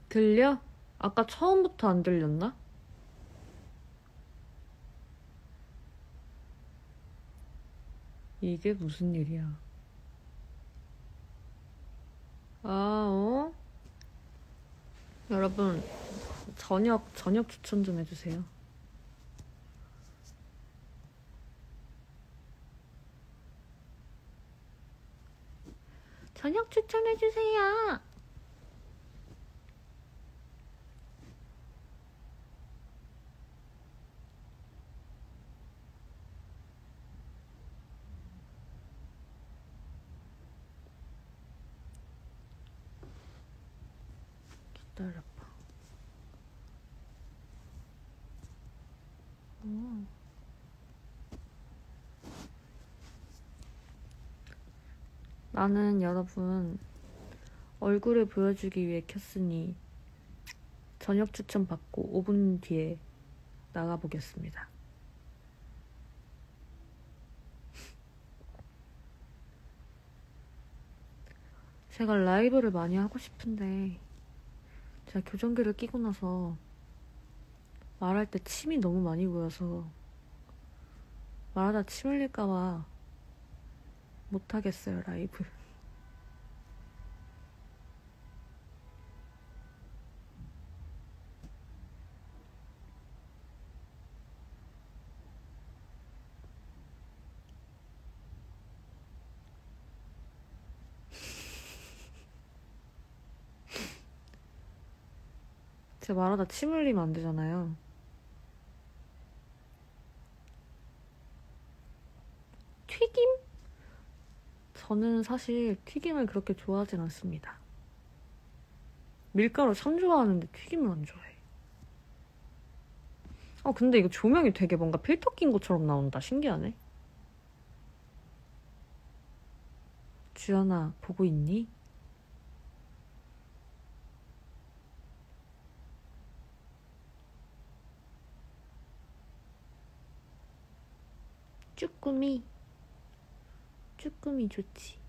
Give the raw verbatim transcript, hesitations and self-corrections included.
들려? 아까 처음부터 안 들렸나? 이게 무슨 일이야? 아, 어? 여러분, 저녁, 저녁 추천 좀 해주세요. 저녁 추천해주세요. 기다려봐. 어. 나는 여러분 얼굴을 보여주기 위해 켰으니 저녁 추천 받고 오 분 뒤에 나가보겠습니다. 제가 라이브를 많이 하고 싶은데 제가 교정기를 끼고 나서 말할 때 침이 너무 많이 고여서 말하다 침 흘릴까봐 못하겠어요, 라이브. 제가 말하다 침 흘리면 안 되잖아요. 튀김? 저는 사실 튀김을 그렇게 좋아하진 않습니다. 밀가루 참 좋아하는데 튀김을 안 좋아해. 아 근데 이거 조명이 되게 뭔가 필터 낀 것처럼 나온다. 신기하네. 주연아, 보고 있니? 쭈꾸미. 쭈꾸미 좋지.